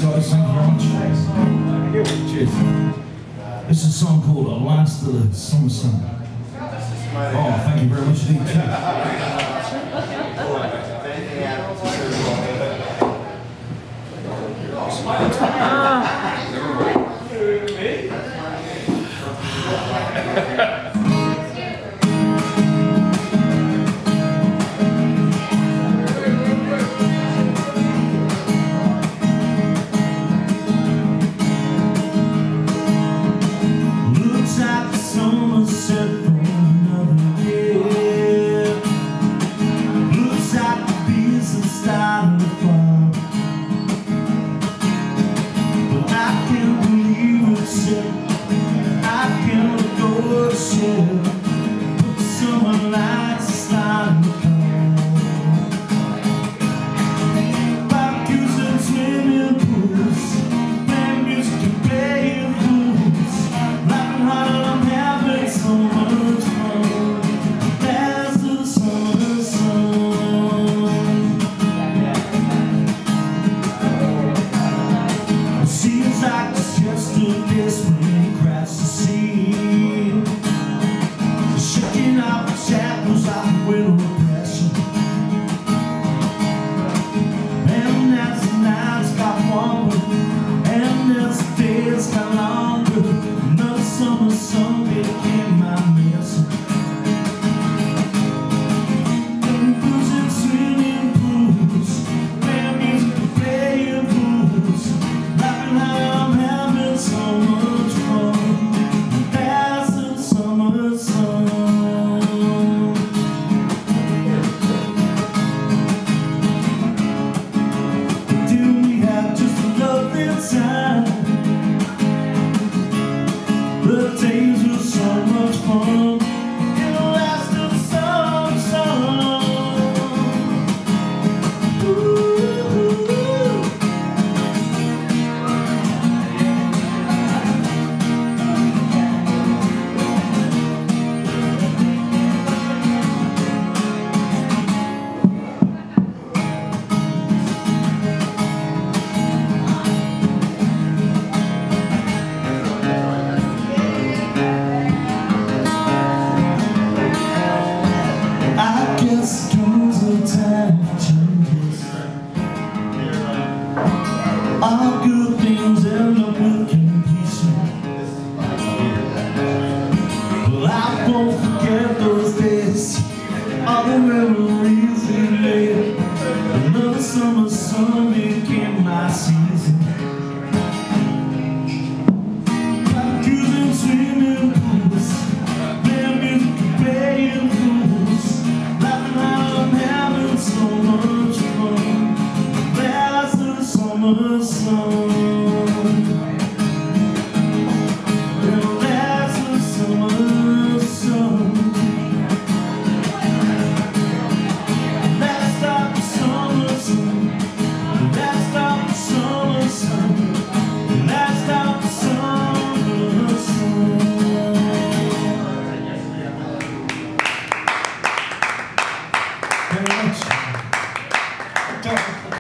guys. Thank you very much. Cheers. This is a song called A Last of the Summer Sun. Oh, thank you very much indeed. Cheers. All good things end up with completion. Well, I won't forget those days, all the memories we made. Another summer sun.